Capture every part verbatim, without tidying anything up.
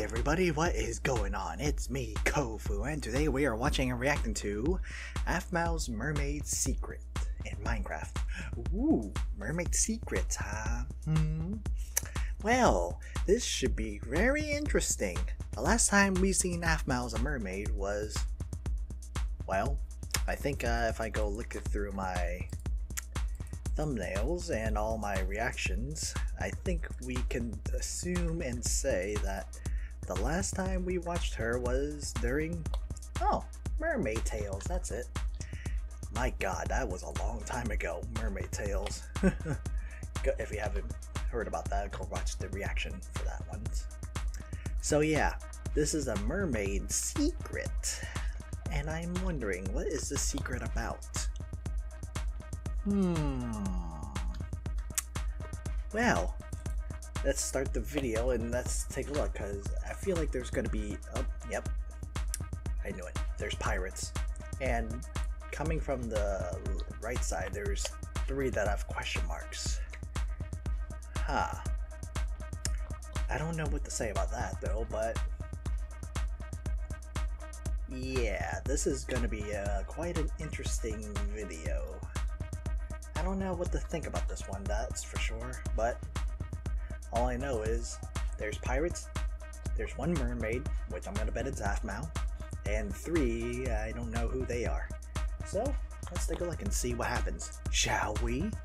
everybody, what is going on? It's me, Kofu, and today we are watching and reacting to Aphmau's Mermaid Secret in Minecraft. Ooh, Mermaid Secret, huh? Hmm. Well, this should be very interesting. The last time we seen Aphmau as a mermaid was, well, I think uh, if I go look through my thumbnails and all my reactions, I think we can assume and say that the last time we watched her was during, oh, Mermaid Tales, that's it. My god, that was a long time ago, Mermaid Tales. If you haven't heard about that, go watch the reaction for that one. So yeah, this is a mermaid secret, and I'm wondering, what is the secret about? Hmm. Well, let's start the video and let's take a look, because I feel like there's going to be, oh, yep, I knew it, there's pirates. And coming from the right side, there's three that have question marks. Huh. I don't know what to say about that though, but yeah, this is going to be uh, quite an interesting video. I don't know what to think about this one, that's for sure, but all I know is there's pirates, there's one mermaid, which I'm gonna bet it's Aphmau, and three, I don't know who they are. So, let's take a look and see what happens, shall we? You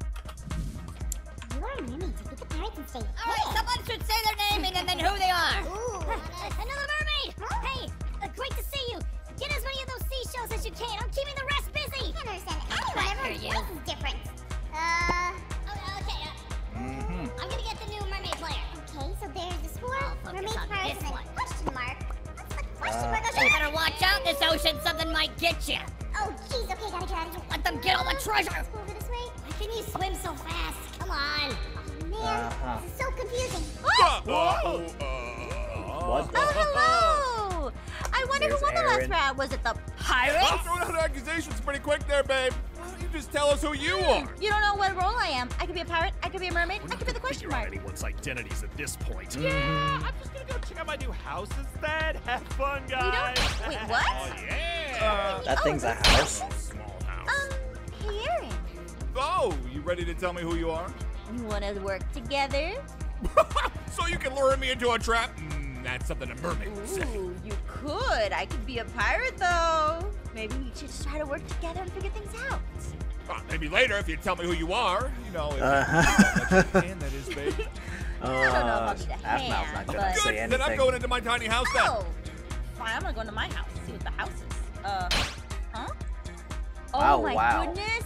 are mermaids, I think the pirates and say, Alright, someone should say their name and then who they are! ooh, Another mermaid! Huh? Hey, uh, great to see you! Get as many of those seashells as you can, I'm keeping the rest busy! I can't understand anyone, I everyone's hear you. voice is different. Uh, Oh, okay, uh, Mm-hmm. I'm gonna get the new mermaid player. okay, so there's the four I'll focus mermaid on pirates this and one. then question mark. What's the question Uh, mark? You better watch out, this ocean, something might get you! Oh, jeez, okay, gotta get out of here. Let them get all the treasure! Let's go over this way. Why can you swim so fast? Come on! Oh, man, Uh-huh. this is so confusing. What? Oh, hello! I wonder There's who won the Aaron. last round. Was it the Stop pirates? throwing out accusations pretty quick there, babe. Why don't you just tell us who you are? You don't know what role I am. I could be a pirate, I could be a mermaid, We're I not could be the gonna question figure out mark. anyone's identities at this point. Yeah, I'm just gonna go check out my new house instead. Have fun, You guys. don't? Wait, what? Oh, yeah. That Oh, thing's a that's house. Small house. Um, hey Aaron, Oh, you ready to tell me who you are? you wanna work together? So you can lure me into a trap? Mm, that's something a mermaid would say. Ooh, you could. I could be a pirate though. Maybe we should just try to work together and figure things out. Well, maybe later if you tell me who you are. You know, if Uh-huh. you can, that is, babe. Uh, I don't know if I'll need a Aphmau's not hand, gonna but- say Good, anything. then I'm going into my tiny house then. Oh, fine. I'm gonna go into my house and see what the house is. Uh, huh? Oh Wow, my wow. goodness!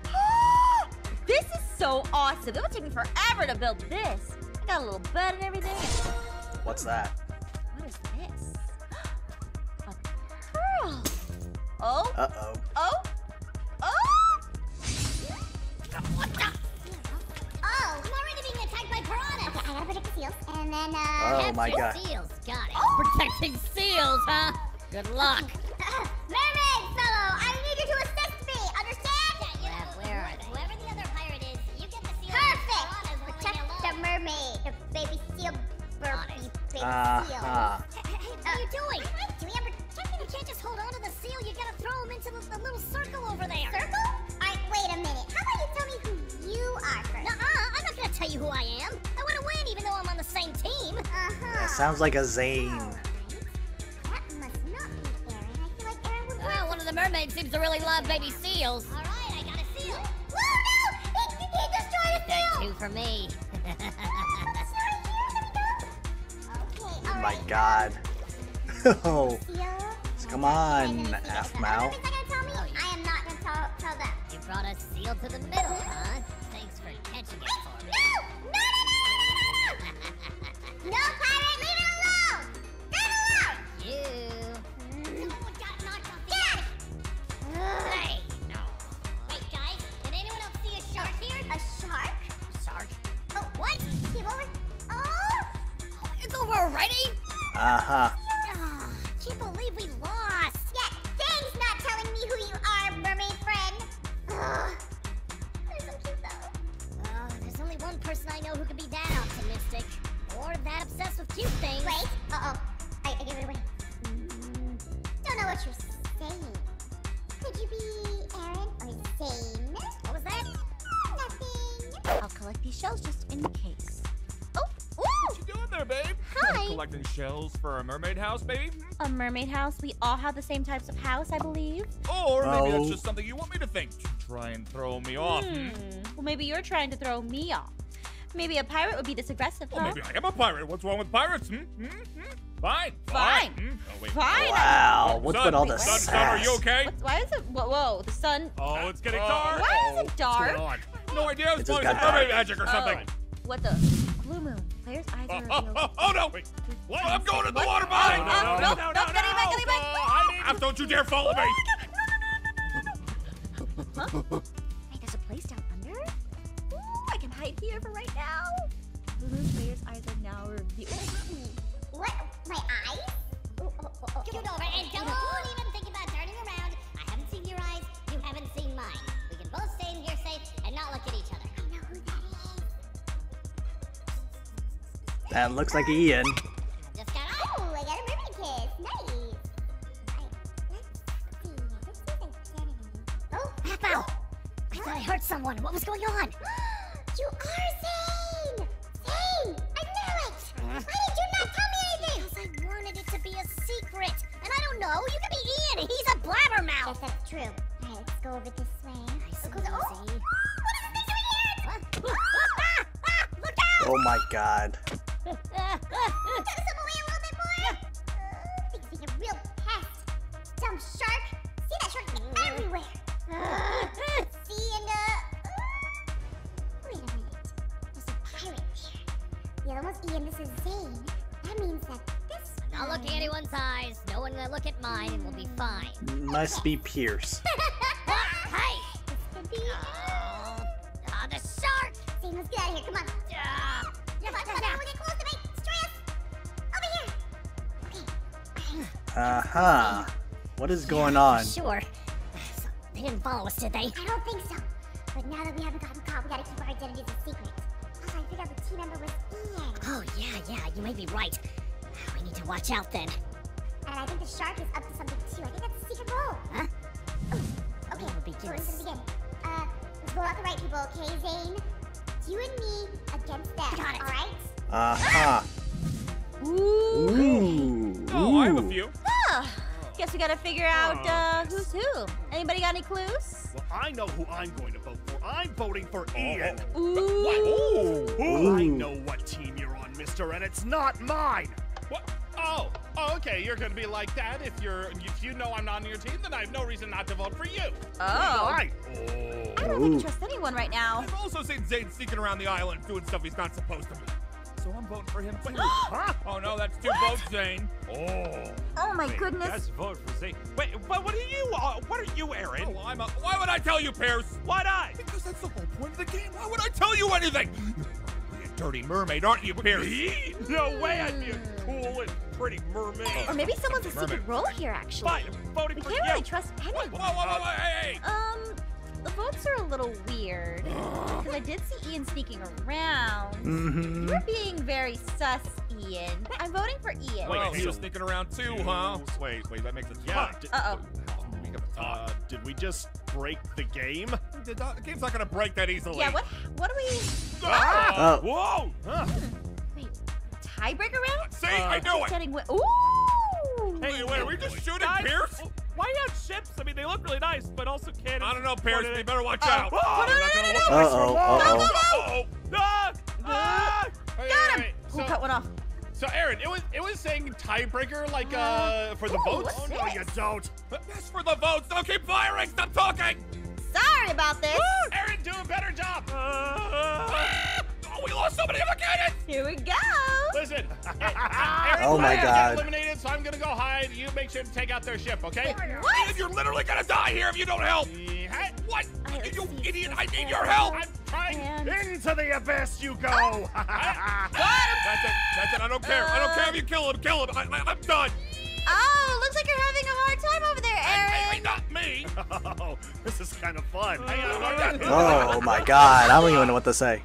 This is so awesome. It would take me forever to build this. I got a little bed and everything. What's that? What is this? A pearl. Oh, Uh-oh. oh, oh! What the? Oh, I'm already being attacked by piranhas! okay, I gotta protect the seals. And then, uh, Oh my Capture god. seals, got it. Protecting seals, huh? Good luck. mermaid fellow, I need you to assist me, understand? Yeah, where are they? Whoever the other pirate is, you get the seals. Perfect! Piranhas won't Protect leave the me alone. mermaid, the baby seal, Got burpy, it. baby Uh-huh. seal. Hey, hey, hey, what are you doing? What am I doing? I'm protecting You can't just hold on to the seal, you gotta throw him into the, the little circle over there. circle? Alright, wait a minute. How about you tell me who you are first? Nuh-uh, I'm not gonna tell you who I am. I wanna win even though I'm on the same team. Uh-huh. That sounds like a Zane. That must not be Aaron. I feel like Aaron would Well, one of the mermaids seems to really love baby seals. All right, I got a seal. Whoa, no! He, he just tried to That's steal! two for me. It's not here, okay, Oh my alright. god. Oh, Seal. come on, Okay, Aphmau. Are you gonna tell me? Oh, yeah. I am not gonna tell, tell them. You brought a seal to the middle, huh? Thanks for catching it for me. No! No, no, no, no, no, no, no! No, pirate, leave it alone! Leave it alone! You. Someone got knocked off the Get edge. Ugh. Hey, no. Wait, guys, did anyone else see a shark here? A shark? Shark? Oh, what? Keep over. Oh! It's over already? Uh-huh. Ah, can't believe we lost. Yeah, thanks not telling me who you are, mermaid friend. Ugh. They're so cute though. Uh, there's only one person I know who could be that optimistic. Or that obsessed with cute things. Wait, uh-oh. shells just in case. Oh, ooh! What you doing there, babe? Hi. Collecting shells for a mermaid house, baby? A mermaid house. We all have the same types of house, I believe. Or maybe Oh. that's just something you want me to think to try and throw me off. Hmm. Well, maybe you're trying to throw me off. Maybe a pirate would be this aggressive, Well, huh? maybe I am a pirate. What's wrong with pirates? Hmm? Hmm? Hmm? Fine. Fine. Hmm? Oh, wait. Fine. Wow, what's Son, with all the son, son, are you sass? okay? What's, why is it? Whoa, whoa, the sun. Oh, it's getting Oh. dark. Why is it What's dark? going on? No idea. It's It just probably got some mermaid dark. magic or something. What the? Blue moon. Player's eyes Oh, are oh, revealed. oh, oh, no. Wait, What? I'm going in the What? water Oh, body. no, no, no, no, no, no, getting back, getting back. Ah, don't you dare follow me. Huh? Hey, there's a place down under? Ooh, I can hide here for right now. Blue moon player's eyes are now revealed. What? My eyes? Oh, oh, oh, oh. Scoot over and don't even think about turning around. I haven't seen your eyes. You haven't seen mine. We can both stay in here safe and not look at each other. I know who that is. That looks like Ian. Just got out. Oh, I got a mermaid kiss. Nice. Alright, let's see. Let's see if I get any. Oh, Half-Owl! I thought I heard someone. What was going on? you are Zane! Zane! I knew it! Why did you not tell me anything? Because I wanted it to be a secret. And I don't know. You could be Ian and he's a blabbermouth. Yes, that's true. Alright, let's go over this way. Nice Go and closer. Oh! easy. What is this doing here? Look out! Oh my god. Gotta zoom away a little bit more. Uh, thinks he's a real pest. Dumb shark. See that shark everywhere. See and uh, uh. Wait a minute. There's a pirate there. The other one's Ian. This is Zane. That means that this. Not look at anyone's eyes. No one will look at mine and we'll be fine. Must be Pierce. Hey! This could be. Oh, ah, the shark! Zane, let's get out of here. Come on. Ah. Come on, come on. We'll get close to me. Destroy us. Over here. Okay. Uh-huh. What is going on? Sure. They didn't follow us, did they? I don't think so. But now that we haven't gotten caught, we gotta keep our identities a secret. Also, I figured out the team member was Ian. Oh, yeah, yeah, you may be right. We need to watch out then. And I think the shark is up to something too. I think that's a secret goal. Huh? Ooh, okay, When will begin? we're gonna begin. Uh, let's roll out the right people, okay, Zane? It's you and me against them, Got it. alright? Uh-huh. Ooh. Ooh. Oh, I have a Ooh. few. Ah, guess we gotta figure out uh, who's who. Anybody got any clues? Well, I know who I'm going to vote for. I'm voting for Ian. Ooh. Ooh. Ooh, I Ooh. know what team you're on, mister, and it's not mine. What? Oh, oh, okay. You're gonna be like that if you're if you know I'm not on your team, then I have no reason not to vote for you. Oh. Right. I don't think Ooh. I trust anyone right now. I've also seen Zane sneaking around the island doing stuff he's not supposed to be. So I'm voting for him too. Huh? Oh no, that's two votes, Zane. Oh. Oh my Wait, goodness. Let's vote for Zane. Wait, but what are you? Uh, what are you, Aaron? Oh, I'm a, why would I tell you, Pierce? Why not? Because that's the whole point of the game. Why would I tell you anything? You're a dirty mermaid, aren't you, Pierce? Me? No way! I'd be a cool and pretty mermaid. Or maybe someone's a Mermaid. secret role here, actually. Fine, I'm voting We for can't you. really trust Whoa, anyone. whoa, whoa, whoa, hey, hey. Um, the votes are a little weird. Because I did see Ian sneaking around. Mm-hmm. You're being very sus, Ian. I'm voting for Ian. Wait, Oh, he so- was sneaking around too, huh? Wait, wait, that makes it Yeah. tough. d- Uh-oh. We gotta talk. Uh, did we just break the game? The, the game's not gonna break that easily. Yeah, what What do we... Ah! Oh. Whoa! Huh. Wait, tiebreaker round? See, I knew it. Getting... wi- Ooh! Hey, wait, are we just shooting Guys, Pierce? Why you have ships? I mean, they look really nice, but also cannons. I don't know, Pierce. pointed You at- better watch Oh. out. Oh, no, They're no, not no, gonna no, look no. nice Uh-oh, for- uh-oh. Uh-oh. Ah! Ah! Wait, Got wait, him! wait. Who So, cut one off? so Aaron, it was it was saying tiebreaker like uh for the Ooh, votes. what's Oh, no, you this? don't. That's for the votes. Don't keep firing. Stop talking. Sorry about this. Aaron, do a better job. Ah! Oh, we lost so many of our cannons. Here we go. Listen, Aaron, Oh my Ryan God. got eliminated, so I'm gonna go hide. You make sure to take out their ship, okay? What? You're literally gonna die here if you don't help. Yeah. What? Alright, let's You see, idiot! let's I see. need your help. I'm trying. And- Into the abyss you go. That's it. That's it. I don't care. I don't care if you kill him. Kill him. I, I, I'm done. Oh, looks like you're having a hard time over there, Hey, Aaron. not me. Oh, this is kind of fun. Hang on, hang on. Oh my god. I don't even know what to say.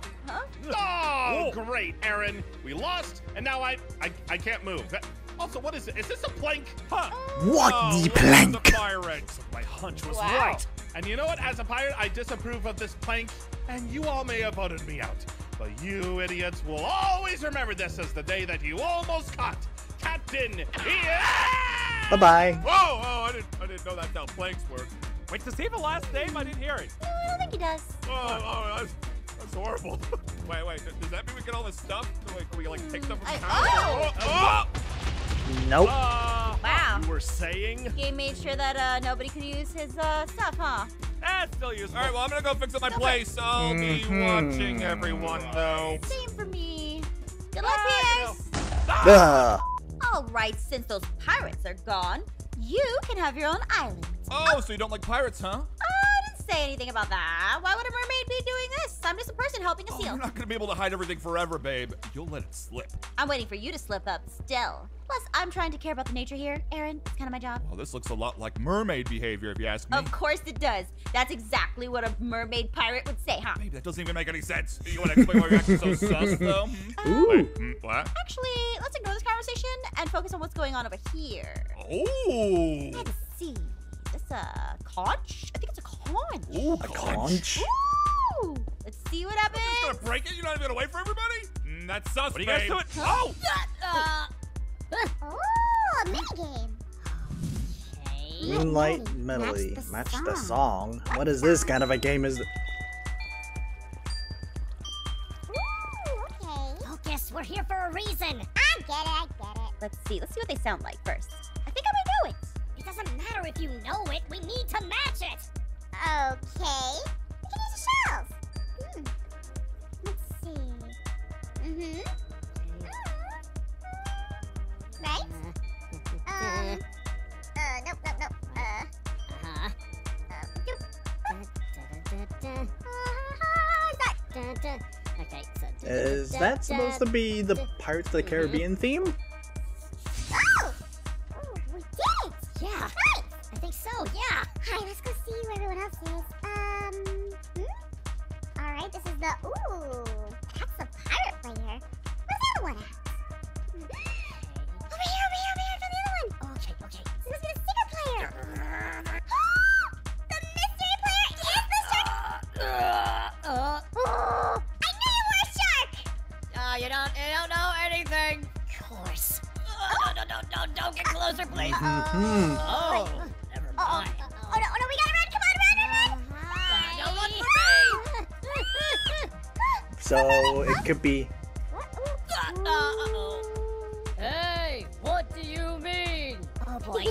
Oh, great, Aaron. We lost, and now I I, I can't move. That- Also, what is it? Is this a plank? Huh. What Oh, the look at plank? The pirates. My hunch was Wow. right. And you know what? As a pirate, I disapprove of this plank, and you all may have voted me out. But you idiots will always remember this as the day that you almost caught Captain Ian! Bye-bye. Whoa, oh, I didn't, I didn't know that's how planks work. Wait, does he have a last name? I didn't hear it. No, I don't think he does. Oh, oh that's, that's horrible. Wait, wait, does that mean we get all this stuff? Wait, can we like take stuff from I- the house? oh! oh, Nope. Uh, Wow. You were saying? He made sure that uh, nobody could use his uh, stuff, huh? eh, still useful. All right, well, I'm gonna go fix up my place. I'll be Mhm. watching everyone, though. Same for me. Good luck, Ah, P you S. Ugh. All right, since those pirates are gone, you can have your own island. Oh, so you don't like pirates, huh? I didn't say anything about that. Why would a mermaid be doing this? I'm just a person helping a Oh, seal. you're not gonna be able to hide everything forever, babe. You'll let it slip. I'm waiting for you to slip up still. Plus, I'm trying to care about the nature here, Aaron. It's kind of my job. Well, this looks a lot like mermaid behavior, if you ask me. Of course it does. That's exactly what a mermaid pirate would say, huh? Babe, that doesn't even make any sense. You want to explain why you're acting so sus, though? Hmm? Ooh. Wait, hmm, what? Actually, let's ignore this conversation and focus on what's going on over here. Oh! Let's see. Is this a conch? I think it's a conch. Ooh, A conch? Ooh! Let's see what happens. You're just gonna break it? You're not even gonna wait for everybody? Mm, that's sus, What do you guys babe. doing? Oh! Uh, Oh, a minigame. Okay. Moonlight Melody, Melody. match the Match the song. song. What is this kind of a game? Is Ooh, okay. Oh, guess we're here for a reason. I get it, I get it. let's see. Let's see what they sound like first. I think I might know it. It doesn't matter if you know it. We need to match it. Okay. We can use the shells. Hmm. Let's see. Mm-hmm. Right? Um. Uh, nope, nope, nope. Uh, Uh-huh. uh, doop. Da-da-da-da. Uh, that. Da-da. Okay, so is that supposed to be the Pirates of the Caribbean theme? Oh! Oh, we did it! Yeah, Right! I think so, yeah. Hi, let's go see where everyone else is. Um, hmm? Alright, this is the, ooh, that's the pirate player. Where's the other one at? Over here, over here, over here, for the other one. Okay, okay. This must be the secret player. The mystery player is the shark. Uh, Oh, I knew you were a shark. uh, you don't, you don't know anything. Of course. Uh, no, no, no, no, don't get closer, please. Hmm. Oh, never Oh, oh, mind. oh, no, oh no, we gotta run, come on, run, run, run. Uh, don't look for me. So it could be. Uh, uh-oh. Hey, what do you mean? Oh, boy.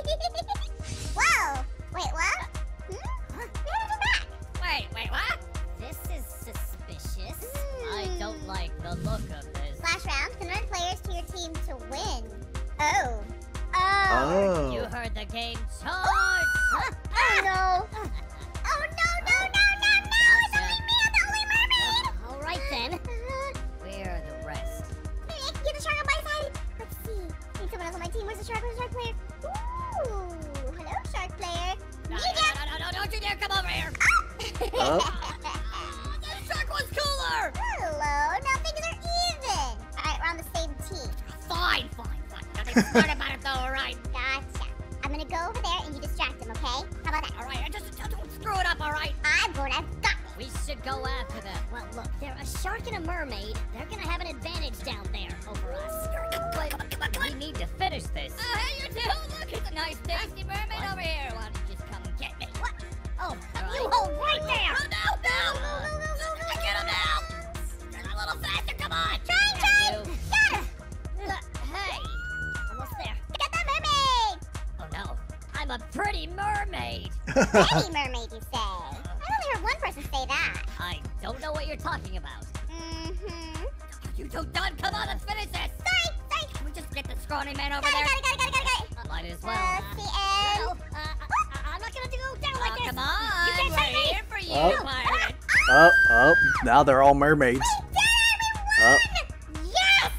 Whoa! Wait, what? Hmm? We gotta go back. Wait, wait, what? This is suspicious. I don't like the look of this. Flash round, convert players to your team to win. Oh. Oh. Oh. You heard the game charge. Oh no. Oh no, no, no, no, no! It's Gotcha. only me, I'm the only mermaid! All right, then. Uh, Where are the rest? Maybe I can get the shark on my side. Let's see. Need someone else on my team. Where's the shark? Where's the shark player? Ooh. Hello, shark player. No, You no, get- no, no, no, don't you dare come over here. Oh. The shark was cooler. Hello. Now things are even. Alright, we're on the same team. Fine, fine, fine. Nothing smart about it, though, all right? Gotcha. I'm gonna go over there and you distract him, okay? How about that? All right, I just don't screw it up, all right? I'm going to got We should go after them. Well, look, they're a shark and a mermaid. They're gonna have an advantage down there over us. But we need to finish this. Oh, hey, you two! Look, it's a nice, tasty mermaid over here. Why don't you just come and get me? What? Oh, you hold right there! Oh, no, no! Get him now! A little faster, come on! Trying, trying! Got him! Uh, hey, almost there. Get the mermaid! Oh no, I'm a pretty mermaid. Pretty mermaid, you say? I only heard one person say that. I don't know what you're talking about. Mm-hmm. Are you two done? Come on, let's finish this. Sorry, sorry. Can we just get the scrawny man over Got there? it, got it, got it, got it, got it, got it. Might as well. Uh, huh? the end. Well, uh, I, I'm not gonna do down like Oh, this. come on, You can't we're touch me. here for you, Oh. pirate. Oh, oh, now they're all mermaids. Oh, Yes!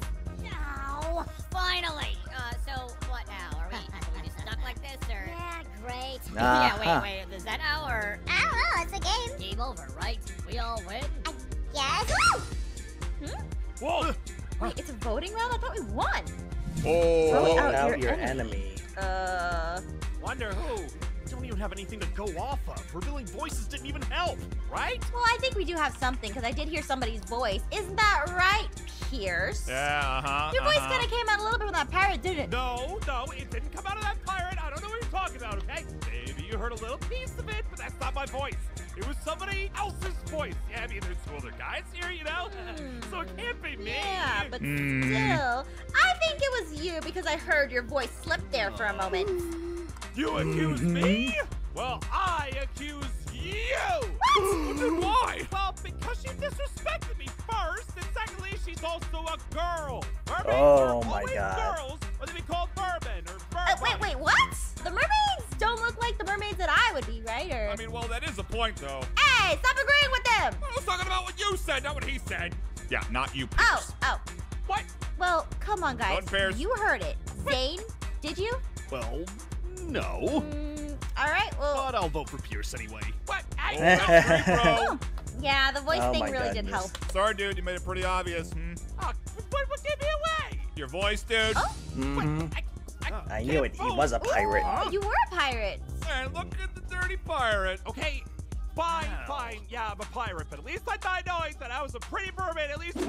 No, finally. Uh, so what now? Are we, are we just stuck like this, or? Yeah, great. Yeah, Uh-huh. wait, wait. Is that now or I don't know, it's a game. game over? Right? We all win. Yes. Woo! Whoa! Wait, it's a voting round? I thought we won. Oh. vote out out your your enemy. enemy. Uh, Wonder who? Don't you even have anything to go off of. Revealing voices didn't even help, right? Well, I think we do have something, because I did hear somebody's voice. Isn't that right, Pierce? Yeah, uh-huh. Your voice uh-huh. kind of came out a little bit from that pirate, didn't it? No, no, it didn't come out of that pirate. I don't know what you're talking about, okay? Maybe you heard a little piece of it, but that's not my voice. It was somebody else's voice. Yeah, I mean, there's two other guys here, you know? So it can't be me. Yeah, but Mm. still, I think it was you because I heard your voice slip there for a moment. You accuse me? Well, I accuse you! What? Dude, why? Well, because she disrespected me first, and secondly, she's also a girl. Mermaids Oh are my always God. girls, or they be called mermen or Uh, mermaids. wait, wait, what? The mermaids don't look like the mermaids that I would be, right? Or I mean, well, that is a point, though. hey, stop agreeing with them! I was talking about what you said, not what he said. Yeah, not you, Oh, Pierce. oh. What? Well, come on, guys. Unfair. You heard it. Zane, did you? Well, no. Mm, all right. Well, But I'll vote for Pierce anyway. What? I, that's free, bro. yeah, the voice Oh thing my really did goodness. help. Sorry, dude, you made it pretty obvious. Hmm. Oh, what would give me away? Your voice, dude. Oh. Mhm. I, I, I knew it. He was a pirate. Oh, you were a pirate. And look at the dirty pirate. Okay, fine, Wow. fine. Yeah, I'm a pirate, but at least I died knowing that I was a pretty mermaid at least. Oh,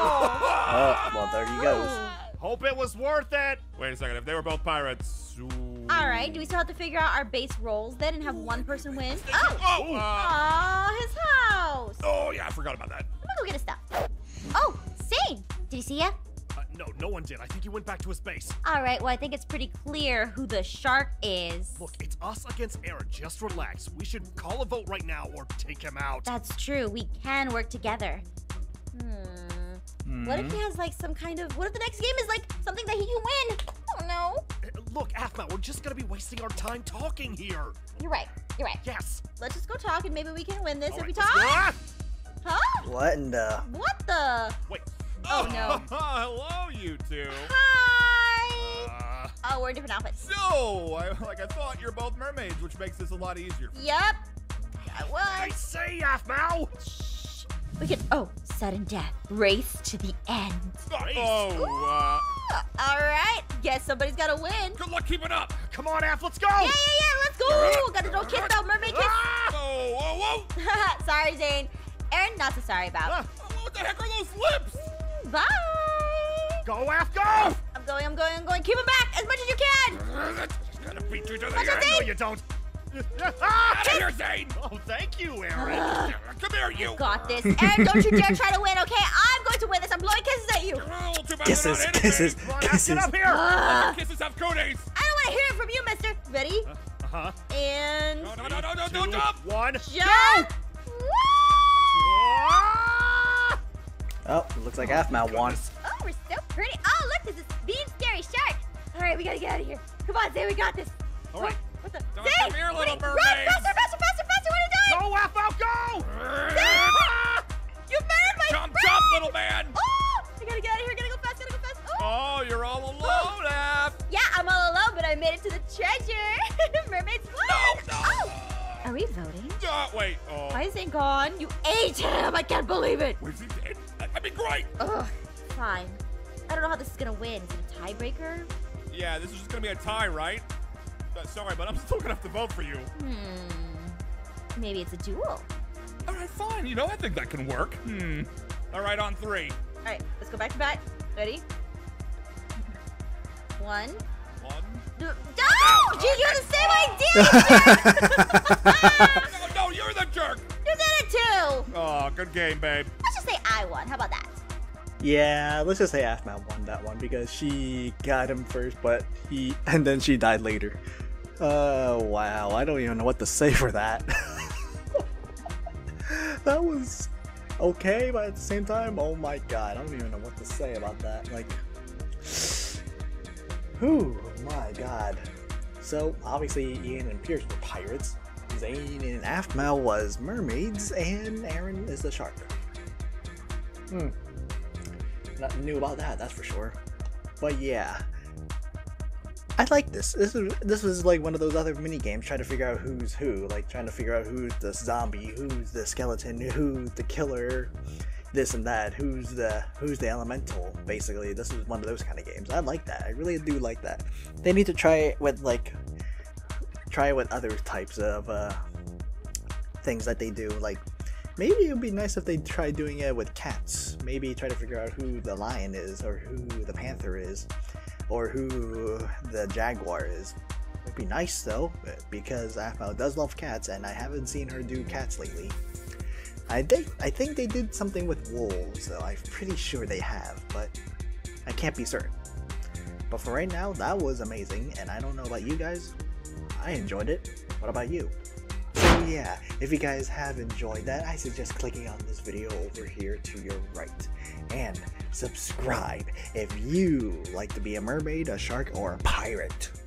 well, there he goes. Hope it was worth it. Wait a second, if they were both pirates. Ooh. All right. Do we still have to figure out our base roles then and have one person win? Oh. Oh, uh, Aw, his house. oh, yeah, I forgot about that. I'm gonna go get his stuff. Oh, Zane. Did he see ya? Uh, no, no one did. I think he went back to his base. All right. Well, I think it's pretty clear who the shark is. Look, it's us against Aaron. Just relax. We should call a vote right now or take him out. That's true. We can work together. Hmm. What if he has like some kind of? What if the next game is like something that he can win? Oh no. Uh, Look, Aphma, we're just gonna be wasting our time talking here. You're right. You're right. Yes. Let's just go talk and maybe we can win this All if we right, let's talk. go. Ah! Huh? What in the? What the? Wait. Oh, no. Hello, you two. Hi. Uh, Oh, we're in different outfits. so, I, like I thought, you're both mermaids, which makes this a lot easier. Yep. I I was. say, Aphma. Shh. We can. Oh, sudden death. Race to the end. Oh, All right. Guess somebody's got to win. uh, good luck keeping up. Come on, Aph, let's go. Yeah, yeah, yeah. Let's go. Got the little kiss though. Mermaid kiss. Ah! Whoa, whoa, whoa. Sorry, Zane. Aaron, not so sorry about. Ah, What the heck are those lips? Bye. go, Aph, go. I'm going, I'm going, I'm going. Keep him back as much as you can. Just gotta beat you to the Watch out, end. Zane. No, you don't. Out of here, Zane. Oh, thank you, Aaron. Come here, you. Got this. Aaron, don't you dare try to win, okay? I'm going to win this. I'm blowing kisses at you. Oh, too bad Kisses, we're not kisses, enemies. Come on, Aph, kisses. get up here. Ah, Kisses have cooties. I don't want to hear it from you, mister. Ready? Uh-huh. And No, no, no, no, no, Two, don't jump. one. jump. Woo! Ah! Oh, looks like Aphma won. Oh, we're so pretty. Oh, look, this is Bean Scary Shark. All right, we gotta get out of here. Come on, Zay, we got this. All right. What the? Don't Zay, come here, what little are you- Run, mermaids. faster, faster, faster, faster. What are you doing? Go, Aph, out, go. Zay! You burned my Jump, friend. jump, little man. Oh, I gotta get out of here. Gotta go fast, gotta go fast. Oh. Oh, you're all alone, Aph. Yeah, I'm all alone, but I made it to the treasure. Mermaids fly. No, no. Oh. Are we voting? Uh, wait. Oh. Why is it gone? You ate him. I can't believe it. Where's he dead? That'd be great. Ugh. Fine. I don't know how this is gonna win. Is it a tiebreaker? Yeah, this is just gonna be a tie, right? Uh, sorry, but I'm still gonna have to vote for you. Hmm. Maybe it's a duel. All right, fine. You know, I think that can work. Hmm. All right, on three. All right, let's go back to back. Ready? One. One. No! no! Gee, you have the same idea! No, no, you're the jerk. You did it too! Oh, good game, babe. Let's just say I won. How about that? Yeah, let's just say Aphma won that one because she got him first, but he and then she died later. Oh wow, I don't even know what to say for that. That was okay, but at the same time, oh my god, I don't even know what to say about that. Like, whew, my god. So obviously, Ian and Pierce were pirates. Zane and Aphma was mermaids, and Aaron is the shark. Hmm. Nothing new about that, that's for sure. But yeah, I like this. This is this was like one of those other mini games trying to figure out who's who, like trying to figure out who's the zombie, who's the skeleton, who's the killer, this and that, who's the who's the elemental. Basically, this is one of those kind of games. I like that. I really do like that. They need to try it with like try it with other types of uh, things that they do. Like, maybe it would be nice if they try doing it with cats. Maybe try to figure out who the lion is, or who the panther is, or who the jaguar is. It'd be nice though, because Aphmau does love cats, and I haven't seen her do cats lately. I think I think they did something with wolves, though. I'm pretty sure they have, but I can't be certain. But for right now, that was amazing, and I don't know about you guys. I enjoyed it. What about you? So yeah, if you guys have enjoyed that, I suggest clicking on this video over here to your right. And subscribe if you like to be a mermaid, a shark, or a pirate.